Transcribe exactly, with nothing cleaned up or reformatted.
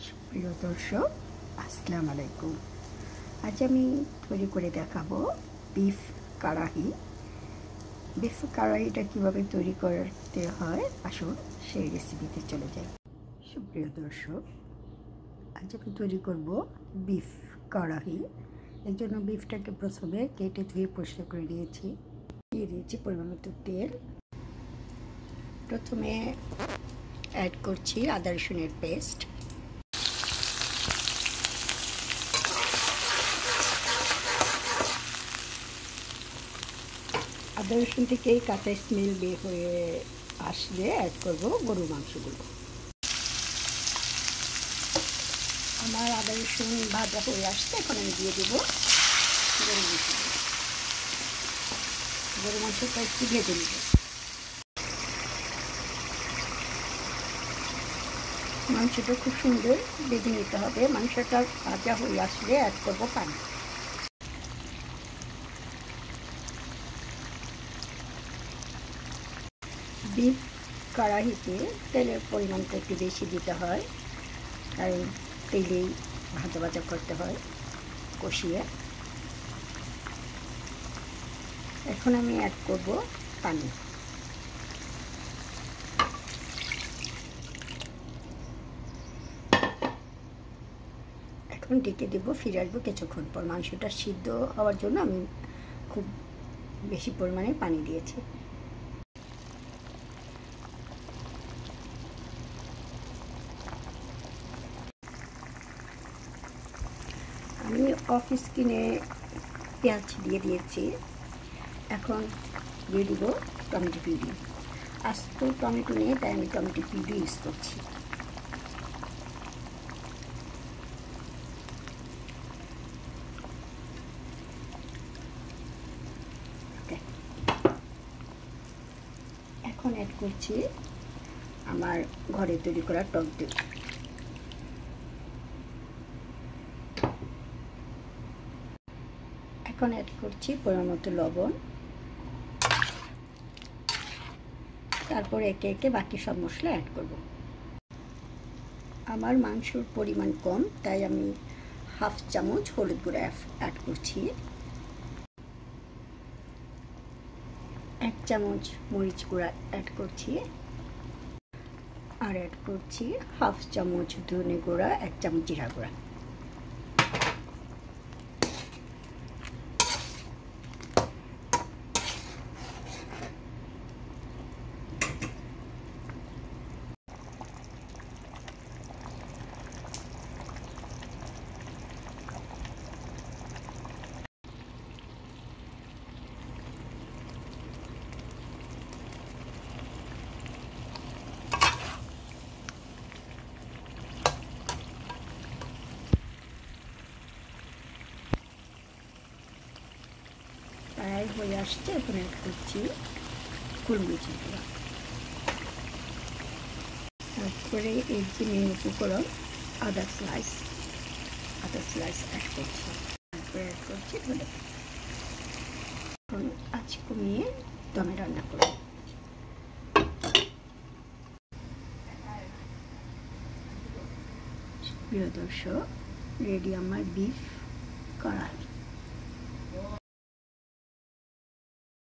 প্রিয় দর্শক, আসসালামু আলাইকুম। আজ আমি তৈরি করে দেখাবো বিফ কারাহি। বিফ কারাহিটা কীভাবে তৈরি করতে হয়, আসুন সেই রেসিপিতে চলে যাই। সুপ্রিয় দর্শক, আজ আমি তৈরি করব বিফ কারাহি। এর জন্য বিফটাকে প্রথমে কেটে ধুয়ে পরিষ্কার করে নিয়েছি। দিয়ে দিয়েছি পরিমাণ মতো তেল। প্রথমে অ্যাড করছি আদা রসুনের পেস্ট। আদা রসুন থেকে কাঁচা স্মেল বের হয়ে আসলে অ্যাড করব গরুর মাংসগুলো। আমার আদা রসুন ভাজা হয়ে আসছে, এখন আমি দিয়ে দেবো গরু মাংস। গরু মাংসটা একটু ভেজে নেব। মাংসটা খুব সুন্দর ভেজে নিতে হবে। মাংসটা ভাজা হয়ে আসলে অ্যাড করব পানি। বিফ কড়াইতে তেলের পরিমাণটা একটু বেশি দিতে হয়, কারণ তেলেই ভাজা ভাজা করতে হয় কষিয়ে। এখন আমি অ্যাড করব পানি। এখন ঢেকে দেবো, ফিরে আসবো কিছুক্ষণ পর। মাংসটা সিদ্ধ হওয়ার জন্য আমি খুব বেশি পরিমাণে পানি দিয়েছি। আমি অফ স্ক্রিনে পেঁয়াজ দিয়ে দিয়েছি। এখন দিয়ে দিব টমেটো পিউরি। আস্ত টমেটো নিয়ে তাই আমি টমেটো পিউরি ইউজ করছি। এখন অ্যাড করছি আমার ঘরে তৈরি করা টক দই। এখন অ্যাড করছি পরিমাণ মতো লবণ। তারপর একে একে বাকি সব মশলা অ্যাড করব। আমার মাংসর পরিমাণ কম, তাই আমি হাফ চামচ হলুদ গুঁড়া অ্যাড করছি। এক চামচ মরিচ গুঁড়া অ্যাড করছি। আর অ্যাড করছি হাফ চামচ ধনে গুঁড়া, এক চামচ জিরা গুঁড়া। প্রায় হয়ে আসছে, এখন অ্যাড করছি গোলমরিচের গুঁড়া। তারপরে এর যে মেন উপকরণ আদা স্লাইস, আদা স্লাইস অ্যাড করছি। তারপরে অ্যাড করছি ধনে পাতা। এখন আঁচ কমিয়ে দমে রান্না করব। প্রিয় দর্শক, রেডি আমার বিফ কড়াই।